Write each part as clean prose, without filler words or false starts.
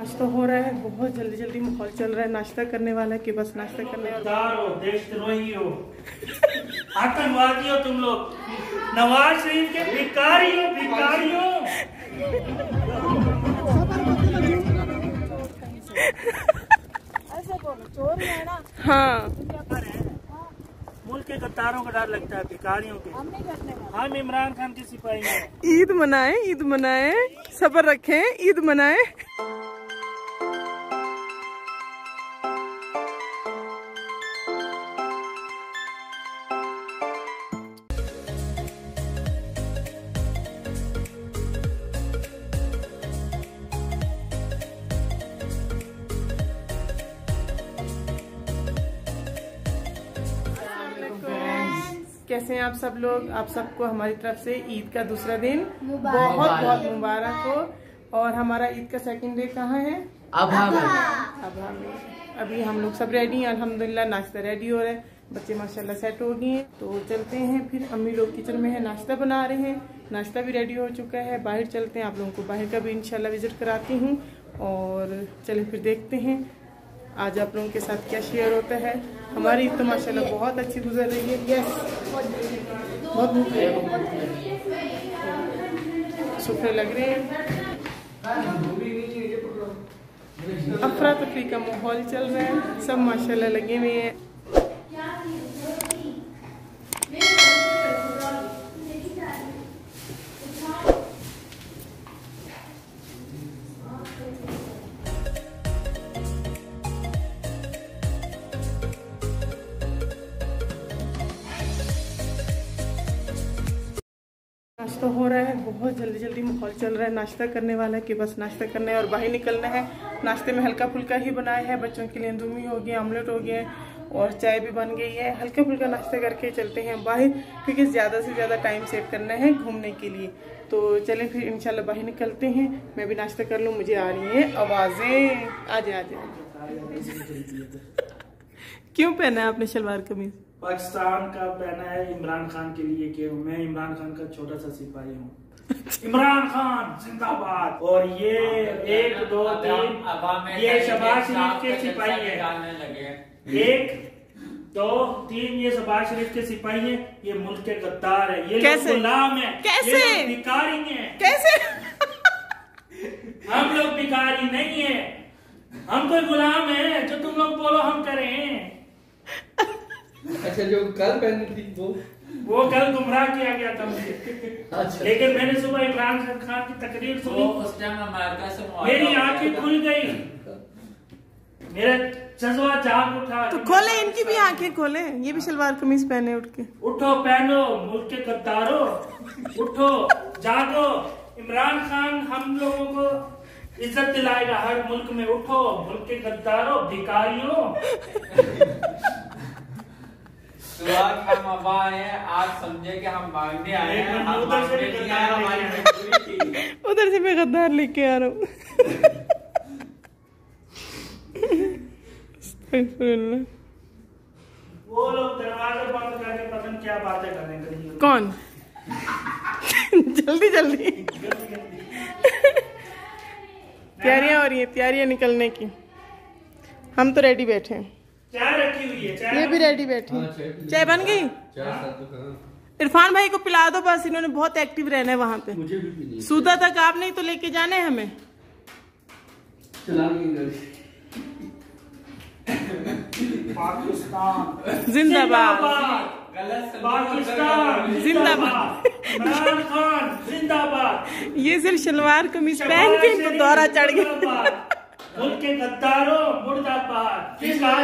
नाश्ता हो रहा है, बहुत जल्दी जल्दी माहौल चल रहा है। नाश्ता करने वाला है कि बस नाश्ता करने हो, देशद्रोही हो, आतंकवादी हो तुम लोग, नवाज शरीफ के भिखारी हो, भिखारी हो। ऐसे बोलो, चोर है ना। हाँ, मुल्क के गद्दारों का डर लगता है, भिखारियों के। हम नहीं करने वाले। हम इमरान खान के सिपाही हैं। ईद मनाए, ईद मनाए, सब्र रखें, ईद मनाए। कैसे हैं आप सब लोग? आप सबको हमारी तरफ से ईद का दूसरा दिन बहुत बहुत मुबारक हो। और हमारा ईद का सेकंड डे कहाँ है? अभा में। अभी हम लोग सब रेडी हैं, अल्हम्दुलिल्लाह। नाश्ता रेडी हो रहा है, बच्चे माशाल्लाह सेट हो गए हैं। तो चलते हैं फिर, अम्मी लोग किचन में है, नाश्ता बना रहे हैं। नाश्ता भी रेडी हो चुका है, बाहर चलते हैं, आप लोगों को बाहर का भी इंशाल्लाह विजिट कराती हूँ। और चले फिर देखते हैं आज आप लोगों के साथ क्या शेयर होता है। हमारी ईद तो माशाल्लाह बहुत अच्छी गुजर रही है। यस, बहुत भूख है, सुफरे लग रहे हैं। अफरा तफरी का माहौल चल रहा है, सब माशाल्लाह लगे हुए हैं। नाश्ता हो रहा है, बहुत जल्दी जल्दी माहौल चल रहा है। नाश्ता करने वाला है कि बस नाश्ता करना है और बाहर निकलना है। नाश्ते में हल्का फुल्का ही बनाया है, बच्चों के लिए अंदूमी हो गया, ऑमलेट हो गया और चाय भी बन गई है। हल्का फुल्का नाश्ता करके चलते हैं बाहर, क्योंकि ज़्यादा से ज़्यादा टाइम सेव करना है घूमने के लिए। तो चलें फिर इंशाल्लाह बाहर निकलते हैं। मैं भी नाश्ता कर लूँ, मुझे आ रही हैं आवाज़ें। आ जाए। क्यों पहना है आपने शलवार कमीज? पाकिस्तान का पहना है इमरान खान के लिए कि मैं इमरान खान का छोटा सा सिपाही हूँ। इमरान खान जिंदाबाद। और ये 1 2 3 ये शहबाज शरीफ के सिपाही है। 1 2 3 ये शहबाज शरीफ के सिपाही है। ये मुल्क के गद्दार है, ये लोग गुलाम है, कैसे ये भिखारी है। कैसे? हम लोग भिखारी नहीं है, हम कोई गुलाम है। जो तुम लोग बोलो हम करें। अच्छा, जो कल पहनी थी वो कल गुमराह किया गया था मुझे। अच्छा। लेकिन मैंने सुबह इमरान खान की तकरीर सुनी, उस टाइम अमेरिका से मेरी आंखें खुल गई, मेरा जज्बा जाग उठा। तो खोले, इनकी भी आंखें खोले। ये भी शलवार कमीज पहने उठ के। उठो, पहनो, मुल्क के गद्दारों, उठो, जागो। इमरान खान हम लोगों को इज्जत दिलाएगा हर मुल्क में। उठो, मुल्क के गद्दारों, भिखारियों। हम अब आए हैं, आज समझे कि हम मांगने आए हैं, हम मांगने नहीं आए, हमारी मजबूरी थी। उधर से मैं गद्दार लेके आ रहा हूँ। वो लोग दरवाजे बंद करके पता नहीं क्या बातें करेंगे। कौन? जल्दी जल्दी तैयारियां हो रही है, तैयारियां निकलने की। हम तो रेडी बैठे हैं। चाय रखी हुई है, चाय ये भी रेडी बैठे हैं। चाय बन गई? इरफान भाई को पिला दो बस, इन्होंने बहुत एक्टिव रहना है वहाँ पे। सूदा तक आप नहीं तो लेके जाने हैं हमें। पाकिस्तान जिंदाबाद, पाकिस्तान जिंदाबाद, इमरान खान जिंदाबाद। ये सिर्फ शलवार कमीज पहन के इनको दौरा चढ़ गया। मुल्क के गद्दारों मुर्दाबाद।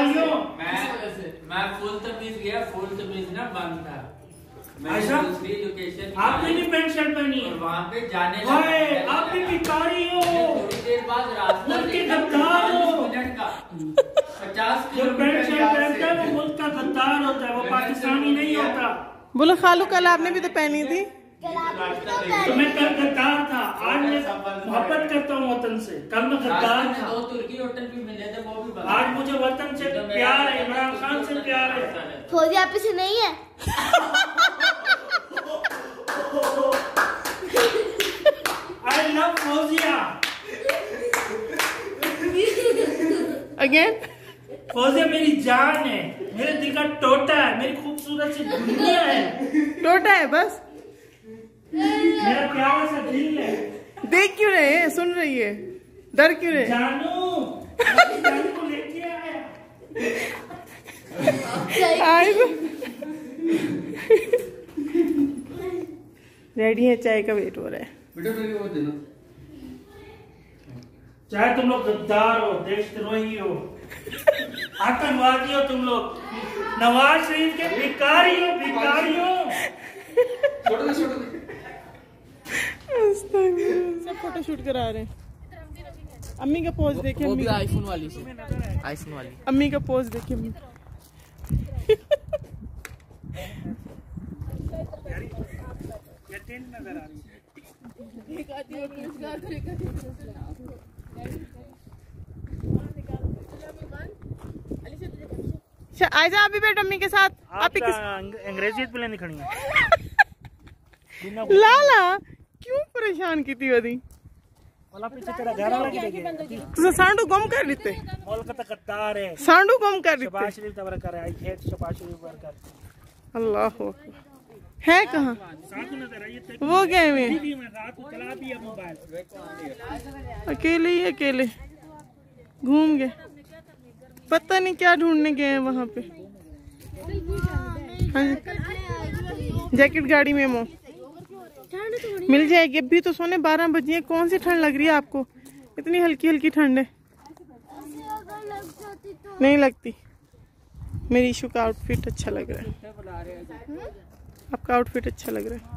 मैं फुल तमीज गया, फुल तमीज ना बंद था। ऐसा? दूसरी लोकेशन आपने भी पेंट शर्ट पहनी और वहाँ पे जाने आप भी भिखारी हो। थोड़ी देर बाद रास्ता मुल्क के गद्दार हो। 50 जो पेंट शर्ट पहनता है वो मुल्क का गद्दार होता है, वो पाकिस्तानी नहीं होता। बोलो खालू, कल आपने भी तो पहनी थी। तो मैं कल गद्दार था, आज मैं मोहब्बत करता हूँ वतन से। कल मैं गद्दार था। 2 तुर्की होटल भी मिले थे, वो भी आज मुझे वतन से प्यार है, इमरान खान से प्यार है। फौजी आप से नहीं है। I love Fauzia. Again. Fauzia मेरी जान है, मेरे दिल का टोटा है, मेरी खूबसूरत सी दुनिया है। टोटा है बस, मेरा प्यारा सा दिल है। देख क्यों रहे हैं, सुन रही है, डर क्यों रहे? जानू जानू को लेके आया। रेडी है, चाय का वेट हो रहा है। चाहे तुम लोग गद्दार हो, देशद्रोही हो, आतंकवादी हो, तुम लोग नवाज शरीफ के भिखारी हो, भिखारी हो। सब फोटो शूट करा रहे हैं। अम्मी का पोज देखिए, अम्मी आईफोन वाली से, आईफोन वाली अम्मी का पोज देखिए अम्मी। आजा अभी बैठ अम्मी के साथ। आप अंग्रेजी पे नहीं खड़ी है। लाला क्यों परेशान की थी वदी? तुझे सांडू गम कर लेते, कतार है, सांडू गम कर लेते। शबाज शरीफ तबरकर है, I hate Shahbaz Sharif worker. अल्लाह है कहाँ वो गए में? अकेले ही अकेले घूम गए, पता नहीं क्या ढूंढने गए हैं वहाँ पे। हाँ, जैकेट गाड़ी में मो मिल जाएगी। अभी तो सोने 12 बजे हैं, कौन सी ठंड लग रही है आपको? इतनी हल्की हल्की ठंड है। नहीं लगती। मेरी इशू का आउटफिट अच्छा लग रहा है, आपका आउटफिट अच्छा लग रहा है।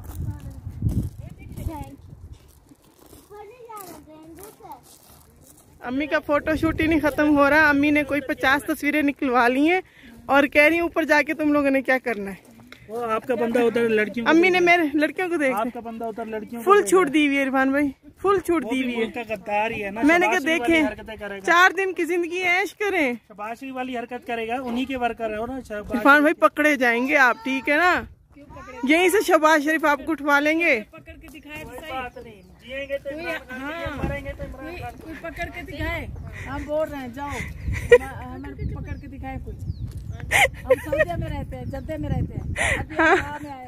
अम्मी का फोटो शूट ही नहीं खत्म हो रहा। अम्मी ने कोई 50 तस्वीरें निकलवा ली हैं और कह रही है ऊपर जाके तुम लोगों ने क्या करना है। वो आपका बंदा उधर लड़कियों, अम्मी ने मेरे लड़कियों को देख, आपका बंदा उधर लड़कियों फुल छूट दी हुई है इरफान भाई, फुल छूट दी हुई है। गद्दार ही है ना। मैंने क्या देखे 4 दिन की जिंदगी ऐश करें। शबाज शरीफ वाली हरकत करेगा, उन्हीं के वर्कर हो ना। इरफान भाई पकड़े जाएंगे आप, ठीक है ना? यहीं से शबाज शरीफ आपको उठवा लेंगे। पकड़ के दिखाए तो सही। जिएंगे तो मरेंगे तो कोई पकड़ के दिखाए। हम बोल रहे हैं जाओ, हमें पकड़ के दिखाए कुछ। हम सऊदी में रहते हैं, जद्दे में रहते हैं, अभी में आए।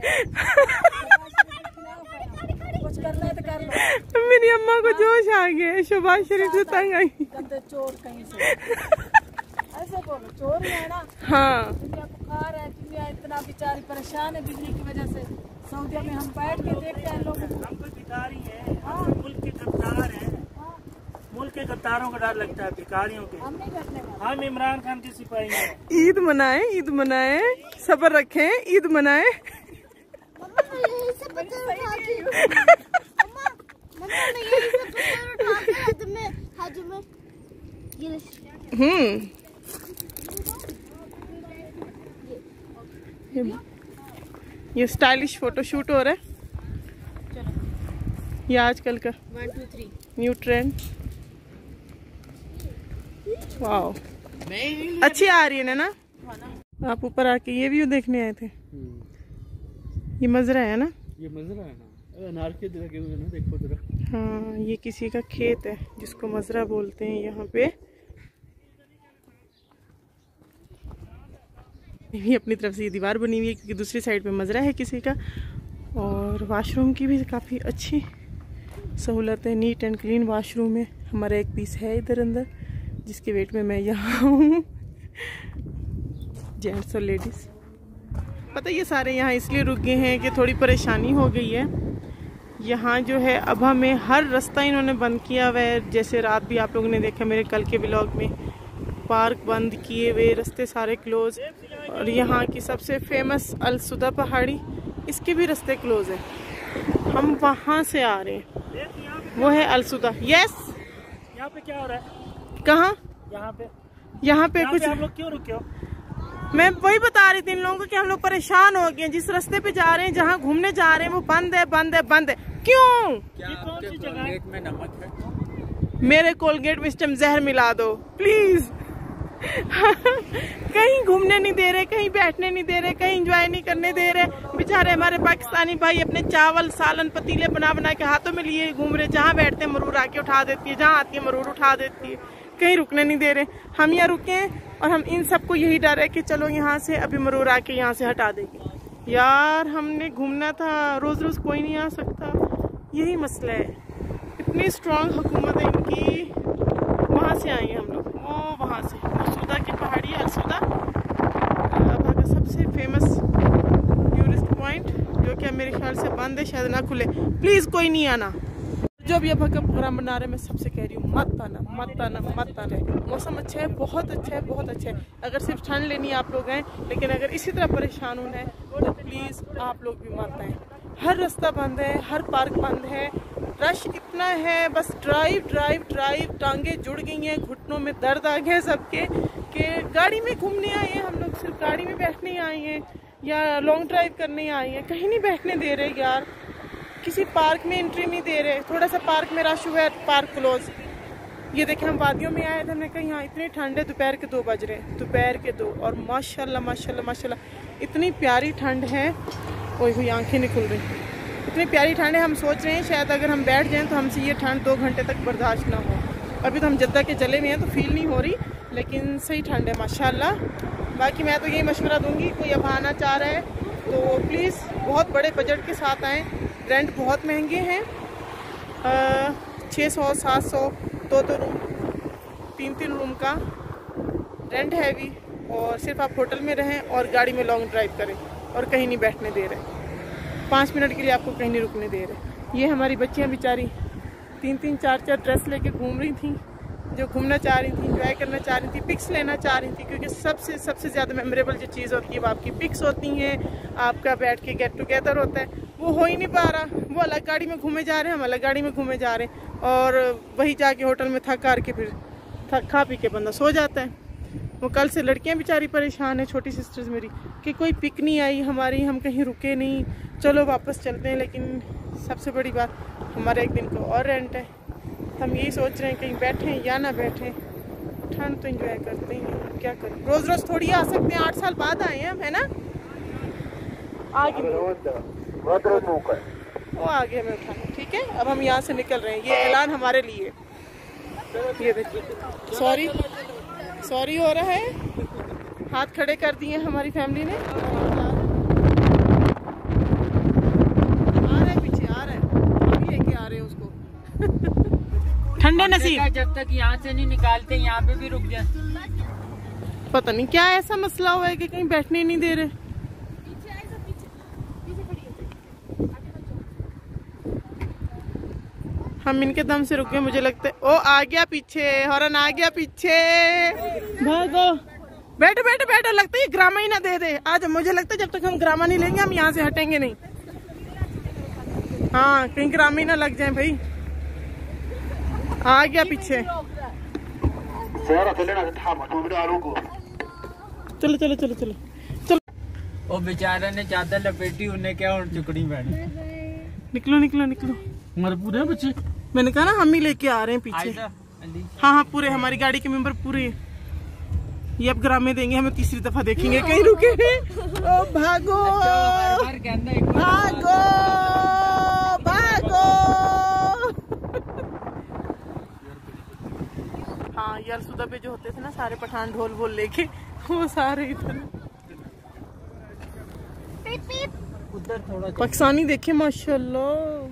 कुछ करना है तो कर लो। मेरी अम्मा को जोश आ गया, शबाज शरीफ से तंग आई। गंदे चोर कहीं से ऐसे बोलो, चोर ही है ना। हाँ, दुनिया बुखार है, दुनिया इतना बेचारी परेशान है बिजली की वजह से। सऊदी में हम बैठ के देखते हैं लोगों को। हम कोई भिखारी है, मुल्क के गद्दार है। मुल्क के गद्दारों का डर लगता है, भिखारियों के। हम नहीं बैठने वाले। हम इमरान खान के सिपाही हैं। ईद मनाए, ईद मनाए, सब्र रखें, ईद मनाए। ये स्टाइलिश फोटो शूट हो रहा है। ये आजकल का 1 2 3 न्यू ट्रेंड। वाओ, अच्छी आ रही है ना? आप ऊपर आके ये व्यू देखने आए थे? ये मजरा है ना? ये मजरा है ना, अनार के लगे हुए ना, देखो जरा। हाँ, ये किसी का खेत है जिसको मजरा बोलते हैं यहाँ पे। ये अपनी तरफ से ये दीवार बनी हुई है क्योंकि दूसरी साइड पे मजरा है किसी का। और वाशरूम की भी काफ़ी अच्छी सहूलत है, नीट एंड क्लीन वाशरूम है। हमारा एक पीस है इधर अंदर जिसके वेट में मैं यहाँ हूँ। जेंट्स और लेडीज़, पता ये सारे यहाँ इसलिए रुक गए हैं कि थोड़ी परेशानी हो गई है यहाँ जो है। अब हमें हर रास्ता इन्होंने बंद किया हुआ है। जैसे रात भी आप लोगों ने देखा मेरे कल के व्लॉग में, पार्क बंद किए हुए, रास्ते सारे क्लोज। और यहाँ की सबसे फेमस अलसुदा पहाड़ी, इसके भी रास्ते क्लोज है। हम वहाँ से आ रहे हैं, वो है अलसुदा। यस, यहाँ पे क्या हो रहा है? कहाँ? यहाँ पे कुछ। आप लोग क्यों रुके हो? मैं वही बता रही थी इन लोगों को कि हम लोग परेशान हो गए। जिस रास्ते पे जा रहे हैं, जहाँ घूमने जा रहे हैं, वो बंद है, बंद है, बंद है। क्यों? क्या आपके कोलगेट में नमक है? मेरे कोलगेट में इस टाइम जहर मिला दो प्लीज। कहीं घूमने नहीं दे रहे, कहीं बैठने नहीं दे रहे, कहीं एंजॉय नहीं करने दे रहे। बेचारे हमारे पाकिस्तानी भाई अपने चावल सालन पतीले बना बना के हाथों में लिए घूम रहे। जहाँ बैठते हैं मरूर आके उठा देती है, जहाँ आती है मरूर उठा देती है। कहीं रुकने नहीं दे रहे। हम यहाँ रुके हैं और हम इन सबको यही डर है कि चलो यहाँ से अभी मरूर आके यहाँ से हटा देगी। यार हमने घूमना था, रोज़ रोज़ कोई नहीं आ सकता, यही मसला है। इतनी स्ट्रॉन्ग हुकूमत है इनकी। वहाँ से आए हैं हम लोग, वो वहाँ से अलसूदा की पहाड़ी, अलसूदा का सबसे फेमस टूरिस्ट पॉइंट, जो कि मेरे ख्याल से बंद है, शायद ना खुले। प्लीज़ कोई नहीं आना। जो भी अब का प्रोग्राम बना रहे, मैं सबसे कह रही हूँ मत आना, मत आना, मत आना। मौसम अच्छा है, बहुत अच्छा है, बहुत अच्छा है। अगर सिर्फ ठंड लेनी आप लोग हैं, लेकिन अगर इसी तरह परेशान होना है तो प्लीज़ आप लोग भी मत आएँ। हर रास्ता बंद है, हर पार्क बंद है, रश इतना है, बस ड्राइव ड्राइव ड्राइव। टांगे जुड़ गई हैं, घुटनों में दर्द आ गया सबके, कि गाड़ी में घूमने आए हैं हम लोग, सिर्फ गाड़ी में बैठने आए हैं या लॉन्ग ड्राइव करने आए हैं, कहीं नहीं बैठने दे रहे यार। किसी पार्क में एंट्री नहीं दे रहे। थोड़ा सा पार्क में रश हुआ है, पार्क क्लोज। ये देखें हम वादियों में आए थे, हमने कहा यहाँ इतनी ठंड है, दोपहर के 2 बज रहे हैं, दोपहर के 2, और माशाल्लाह माशाल्लाह माशाल्लाह इतनी प्यारी ठंड है। ओए हुई आंखें नहीं खुल रही, इतनी प्यारी ठंड है। हम सोच रहे हैं शायद अगर हम बैठ जाएं तो हमसे ये ठंड 2 घंटे तक बर्दाश्त ना हो। अभी तो हम जद्दा के चले हुए हैं तो फील नहीं हो रही, लेकिन सही ठंड है माशाल्लाह। बाकी मैं तो यही मशवरा दूंगी, कोई अब आना चाह रहा है तो प्लीज़ बहुत बड़े बजट के साथ आएँ। रेंट बहुत महंगे हैं, 600 700 2 रूम, 3 रूम का रेंट है भी, और सिर्फ आप होटल में रहें और गाड़ी में लॉन्ग ड्राइव करें और कहीं नहीं बैठने दे रहे। 5 मिनट के लिए आपको कहीं नहीं रुकने दे रहे। ये हमारी बच्चियाँ बेचारी 3-3 4-4 ड्रेस लेके घूम रही थी, जो घूमना चाह रही थी, इंजॉय करना चाह रही थी, पिक्स लेना चाह रही थी, क्योंकि सबसे ज़्यादा मेमोरेबल जो चीज़ होती है वो आपकी पिक्स होती हैं, आपका बैठ के गेट टुगेदर होता है। वो हो ही नहीं पा रहा। वो अलग गाड़ी में घूमे जा रहे हैं, हम अलग गाड़ी में घूमे जा रहे हैं, और वही जाके होटल में थक हार के फिर खा पी के बंदा सो जाता है। वो कल से लड़कियां बेचारी परेशान है, छोटी सिस्टर्स मेरी, कि कोई पिक नहीं आई हमारी, हम कहीं रुके नहीं, चलो वापस चलते हैं। लेकिन सबसे बड़ी बात, हमारे 1 दिन को और रेंट है। हम यही सोच रहे हैं कहीं बैठें या ना बैठें, ठंड तो एंजॉय करते हैं, क्या करें। रोज़ रोज़ थोड़ी आ सकते हैं, 8 साल बाद आए हैं हम, है ना। आगे वो आगे हमें उठाना, ठीक है। अब हम यहाँ से निकल रहे हैं, ये ऐलान हमारे लिए। ये देखिए, सॉरी हो रहा है, हाथ खड़े कर दिए हमारी फैमिली ने। आ रहे पीछे, आ रहे, हम लेके आ रहे हैं उसको। ठंडे नसीब, जब तक यहाँ से नहीं निकालते यहाँ पे भी रुक जाए। पता नहीं क्या ऐसा मसला हुआ है कि कहीं बैठने नहीं दे रहे। हम इनके दम से रुक गए, मुझे लगता है। ओ आ गया पीछे, हॉर्न आ गया पीछे, भागो। बैठो बैठो बैठो, लगता है ग्रामा ही ना दे दे आज। मुझे लगता है जब तक हम ग्रामा नहीं लेंगे हम यहाँ से हटेंगे नहीं। हाँ, कहीं ग्रामा ही ना लग जाए भाई। आ गया पीछे, चलो चलो चलो चलो चलो। वो बेचारा ने चादर लपेटी, उन्हें क्या और चुकड़ी पहनी। निकलो निकलो निकलो, हमारे पूरे बच्चे। मैंने कहा ना हम ही लेके आ रहे हैं पीछे। हाँ हाँ पूरे, हमारी गाड़ी के मेंबर पूरे। ये अब ग्रामे देंगे हमें, तीसरी दफा देखेंगे कहीं रुके। ओ भागो भागो भागो। हाँ यार, सुदा पे जो होते थे ना सारे पठान ढोल वोल लेके, वो सारे इधर। उधर थोड़ा पाकिस्तानी देखे माशाल्लाह।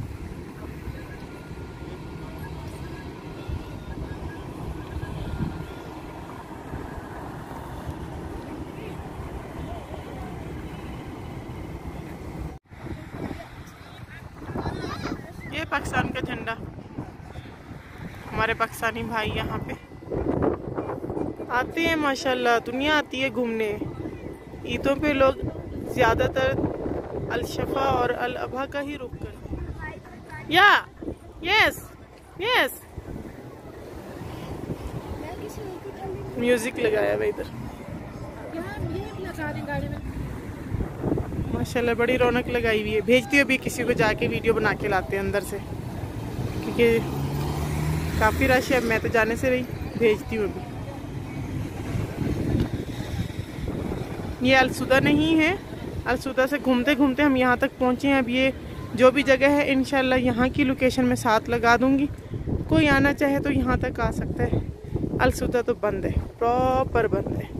ये पाकिस्तान का झंडा, हमारे पाकिस्तानी भाई यहाँ पे आते हैं माशाल्लाह। दुनिया आती है घूमने। ईदों पे लोग ज्यादातर अल-शफा और अल-अबहा का ही रुख करते हैं। या यस यस, म्यूजिक लगाया हुआ इधर माशाल्लाह, बड़ी रौनक लगाई हुई है। भेजती हूँ अभी किसी को, जाके वीडियो बना के लाते हैं अंदर से, क्योंकि काफ़ी रश है। मैं तो जाने से रही, भेजती हूँ अभी। ये अलसूदा नहीं है, अलसूदा से घूमते घूमते हम यहाँ तक पहुँचे हैं। अब ये जो भी जगह है इंशाल्लाह यहाँ की लोकेशन में साथ लगा दूँगी। कोई आना चाहे तो यहाँ तक आ सकता है। अलसुदा तो बंद है, प्रॉपर बंद है।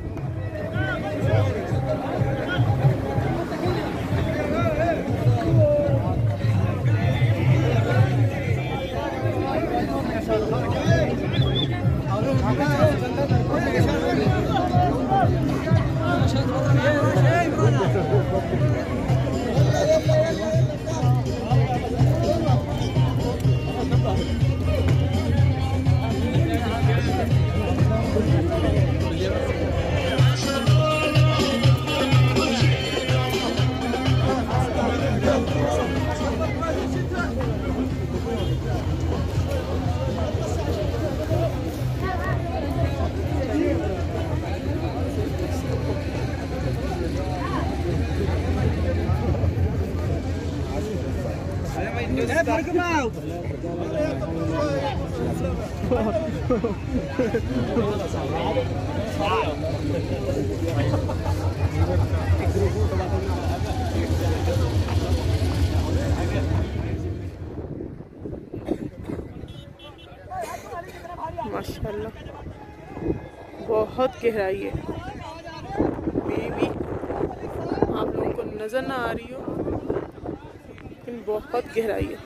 माशाल्लाह बहुत गहराई है। मे भी आप लोगों को नजर ना आ रही हो, लेकिन बहुत गहराई है।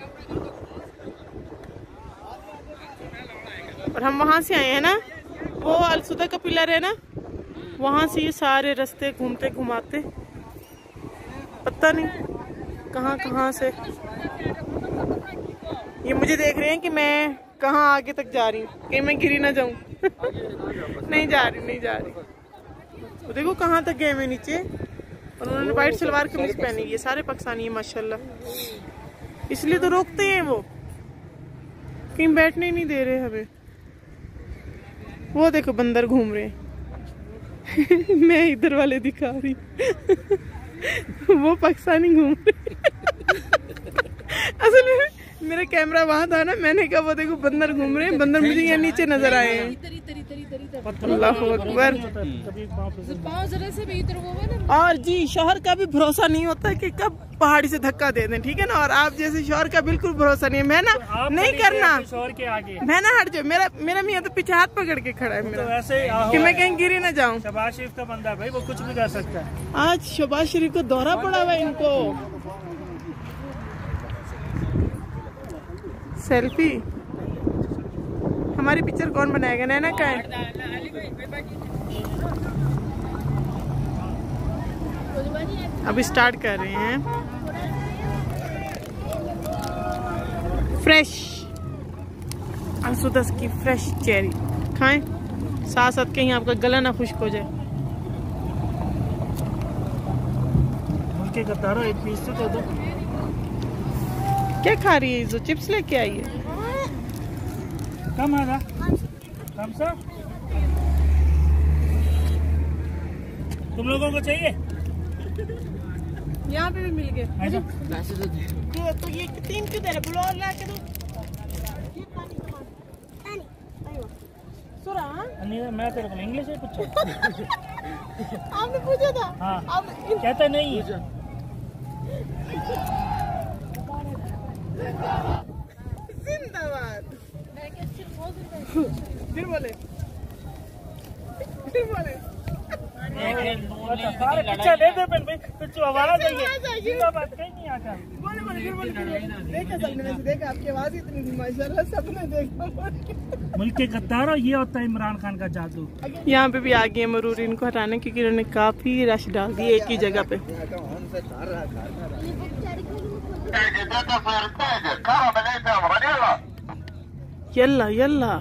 और हम वहाँ से आए हैं ना, वो अलसुदा का पिलर है ना, वहाँ से ये सारे रास्ते घूमते घुमाते पता नहीं कहाँ कहाँ से ये मुझे देख रहे हैं कि मैं कहाँ आगे तक जा रही हूँ, कि मैं गिरी ना जाऊं। नहीं जा रही। तो देखो कहाँ तक गए मैं नीचे। और उन्होंने वाइट सलवार कमीज पहनी है, सारे पाकिस्तानी है माशाल्लाह, इसलिए तो रोकते हैं वो, कहीं बैठने ही नहीं दे रहे हमें। वो देखो बंदर घूम रहे हैं। मैं इधर वाले दिखा रही। वो पाकिस्तानी घूम रहे। असल में मेरा कैमरा वहां था ना, मैंने कहा वो देखो बंदर घूम रहे हैं। बंदर मुझे यहाँ नीचे नजर आए हैं। अल्लाह अकबर। और जी शौहर का भी भरोसा नहीं होता कि कब पहाड़ी से धक्का दे दें, ठीक है ना। और आप जैसे शौहर का बिल्कुल भरोसा नहीं है। मैं ना नहीं करना, मैं ना हट जाओ। मेरा मियाँ तो पीछे हाथ पकड़ के खड़ा है मेरा, तो ऐसे कि मैं कहीं गिरी ना जाऊँ। शहबाज शरीफ का बंदा भाई, वो कुछ भी कर सकता है। आज शहबाज शरीफ को दौरा पड़ा हुआ इनको। सेल्फी हमारी पिक्चर कौन बनाएगा? नैना का है। अभी स्टार्ट कर रहे हैं। फ्रेश अलसुदा की फ्रेश चेरी खाएं, साथ साथ कहीं आपका गला ना खुश्क हो जाए। मुल्के का तारा एक पीस तो दो। क्या खा रही है? जो चिप्स लेके आई है। कम आ रहा कम सा। तुम लोगों को चाहिए? यहाँ पे भी मिल गए। तो ये 3 क्यों दे रहे? बुला ला के दो। सुरा मैं तेरे को इंग्लिश में पूछा। आपने पूछा था? हाँ। कहता नहीं। जिंदाबाद। फिर बोले सारे पीछे ले दे भाई, तो आवाज आई है। जिंदाबाद कहीं नहीं आता। देखा आपकी आवाज इतनी थी माशाल्लाह, सबने देखा। मुल्क का तारा ये होता है इमरान खान का जादू। यहाँ पे भी आ गए मरूर इनको हटाने, क्योंकि इन्होंने काफी रश डाल दिए एक ही जगह पे। यल्ला यल्ला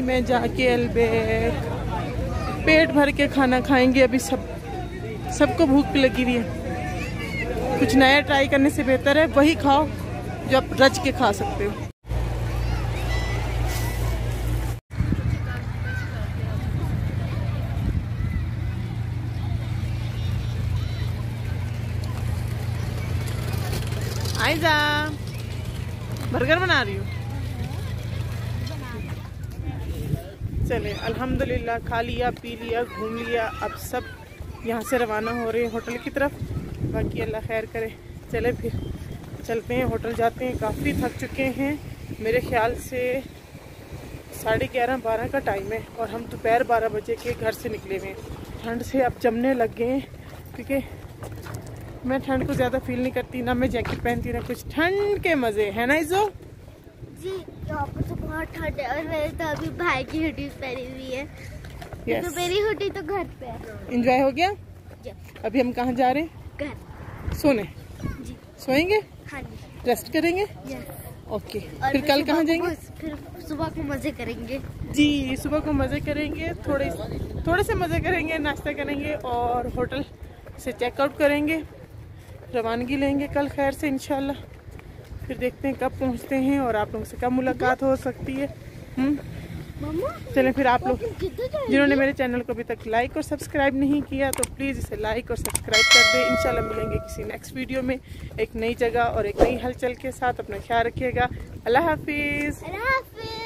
में जाके अलबेक पेट भर के खाना खाएंगे। अभी सबको भूख लगी हुई है। कुछ नया ट्राई करने से बेहतर है वही खाओ जो आप रच के खा सकते हो। आइजा बर्गर बना रही हूँ। चले अल्हम्दुलिल्लाह खा लिया पी लिया घूम लिया। अब सब यहाँ से रवाना हो रहे हैं होटल की तरफ। बाकी अल्लाह खैर करे। चले फिर चलते हैं होटल जाते हैं। काफ़ी थक चुके हैं। मेरे ख्याल से 11:30-12 का टाइम है और हम दोपहर 12 बजे के घर से निकले हुए हैं। ठंड से अब जमने लग गए हैं क्योंकि मैं ठंड को ज़्यादा फील नहीं करती, ना मैं जैकेट पहनती ना कुछ। ठंड के मज़े है ना इज़ो जी। यहाँ पर तो बहुत ठंड है और मैंने तो अभी भाई की हुडी पहनी हुई है। yes. तो मेरी हुडी तो घर पे है। इंजॉय हो गया। अभी हम कहाँ जा रहे हैं? घर। सोने। जी। सोएंगे? हाँ जी। रेस्ट करेंगे? यस। ओके। फिर कल कहाँ जाएंगे? फिर सुबह को मजे करेंगे। जी सुबह को मज़े करेंगे। थोड़े से मज़े करेंगे, नाश्ता करेंगे और होटल से चेकआउट करेंगे। रवानगी लेंगे कल खैर से इंशाल्लाह। फिर देखते हैं कब पहुंचते हैं और आप लोगों से कब मुलाकात हो सकती है। चलें फिर आप लोग जिन्होंने मेरे चैनल को अभी तक लाइक और सब्सक्राइब नहीं किया तो प्लीज़ इसे लाइक और सब्सक्राइब कर दें। इंशाल्लाह मिलेंगे किसी नेक्स्ट वीडियो में एक नई जगह और एक नई हलचल के साथ। अपना ख्याल रखिएगा। अल्लाह हाफिज़।